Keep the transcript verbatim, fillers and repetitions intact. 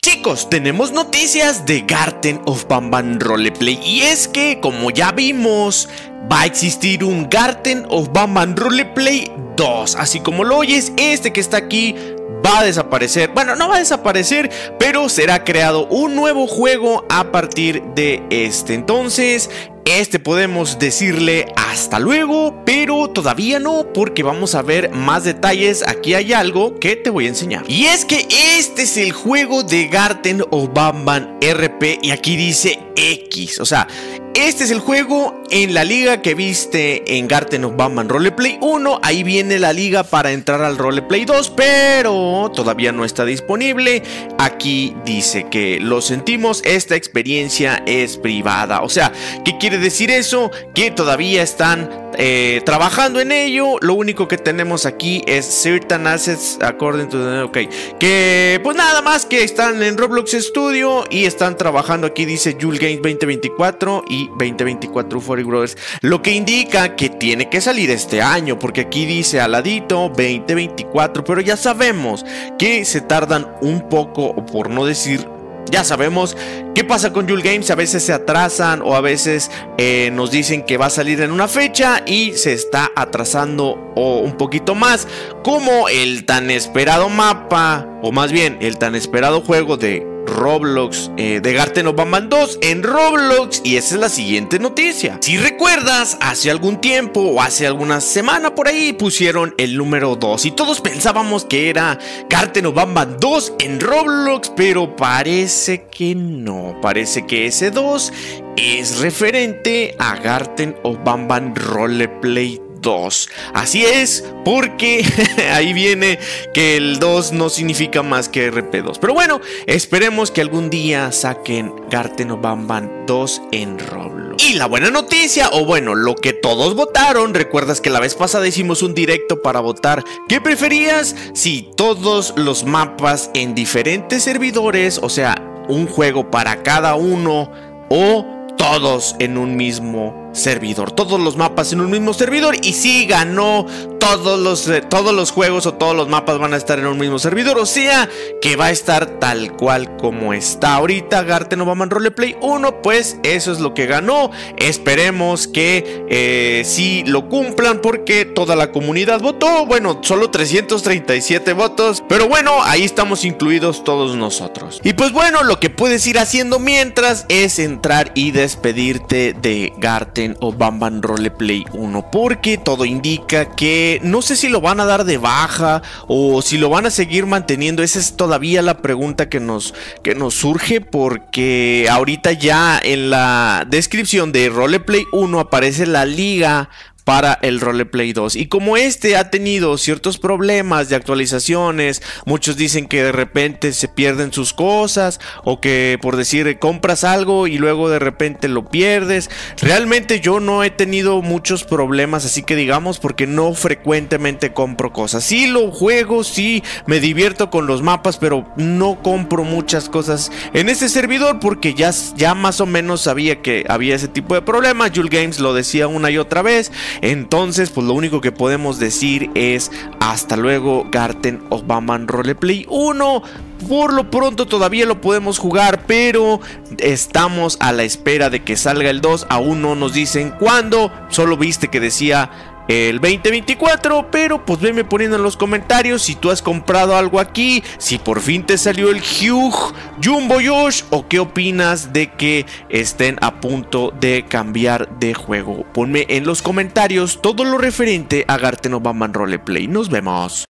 Chicos, tenemos noticias de Garten of Banban Roleplay. Y es que, como ya vimos, va a existir un Garten of Banban Roleplay dos. Así como lo oyes, este que está aquí va a desaparecer. Bueno, no va a desaparecer, pero será creado un nuevo juego a partir de este. Entonces, este podemos decirle hasta luego, pero todavía no, porque vamos a ver más detalles. Aquí hay algo que te voy a enseñar. Y es que este es el juego de Garten of Banban R P y aquí dice X. O sea, este es el juego en la liga que viste en Garten of Banban Roleplay uno. Ahí viene la liga para entrar al Roleplay dos, pero todavía no está disponible. Aquí dice que lo sentimos, esta experiencia es privada. O sea, ¿qué quiere decir eso? Que todavía están eh, trabajando en ello. Lo único que tenemos aquí es certain assets according to the... Ok, que pues nada más que están en Roblox Studio y están trabajando. Aquí dice Yule Games veinte veinticuatro y veinte veinticuatro Euphoria Brothers, lo que indica que tiene que salir este año, porque aquí dice al ladito veinte veinticuatro, pero ya sabemos que se tardan un poco, o por no decir, ya sabemos qué pasa con Yule Games. A veces se atrasan o a veces eh, nos dicen que va a salir en una fecha y se está atrasando o un poquito más, como el tan esperado mapa, o más bien el tan esperado juego de Roblox, eh, de Garten of Banban dos en Roblox. Y esa es la siguiente noticia. Si recuerdas, hace algún tiempo o hace alguna semana por ahí pusieron el número dos y todos pensábamos que era Garten of Banban dos en Roblox, pero parece que no. Parece que ese dos es referente a Garten of Banban Roleplay dos. Así es, porque ahí viene que el dos no significa más que R P dos. Pero bueno, esperemos que algún día saquen Garten of Banban dos en Roblox. Y la buena noticia, o bueno, lo que todos votaron. ¿Recuerdas que la vez pasada hicimos un directo para votar qué preferías? Si todos los mapas en diferentes servidores, o sea, un juego para cada uno, o todos en un mismo servidor, todos los mapas en un mismo servidor. Y sí, ganó todos los, eh, todos los juegos o todos los mapas van a estar en un mismo servidor. O sea, que va a estar tal cual como está ahorita Garten of Banban Roleplay uno. Pues eso es lo que ganó. Esperemos que eh, sí lo cumplan, porque toda la comunidad votó. Bueno, solo trescientos treinta y siete votos, pero bueno, ahí estamos incluidos todos nosotros. Y pues bueno, lo que puedes ir haciendo mientras es entrar y despedirte de Garten of Banban Roleplay uno, porque todo indica que no sé si lo van a dar de baja o si lo van a seguir manteniendo. Esa es todavía la pregunta que nos, que nos surge, porque ahorita ya en la descripción de Roleplay uno aparece la liga para el Roleplay dos. Y como este ha tenido ciertos problemas de actualizaciones, muchos dicen que de repente se pierden sus cosas, o que por decir compras algo y luego de repente lo pierdes. Realmente yo no he tenido muchos problemas, así que digamos, porque no frecuentemente compro cosas. Sí lo juego, sí me divierto con los mapas, pero no compro muchas cosas en este servidor, porque ya, ya más o menos sabía que había ese tipo de problemas. Yule Games lo decía una y otra vez. Entonces, pues lo único que podemos decir es hasta luego Garten of Banban Roleplay uno. Por lo pronto todavía lo podemos jugar, pero estamos a la espera de que salga el dos. Aún no nos dicen cuándo. Solo viste que decía el veinte veinticuatro, pero pues venme poniendo en los comentarios si tú has comprado algo aquí, si por fin te salió el Hugh Jumbo Josh, o qué opinas de que estén a punto de cambiar de juego. Ponme en los comentarios todo lo referente a Garten of Banban Roleplay. Nos vemos.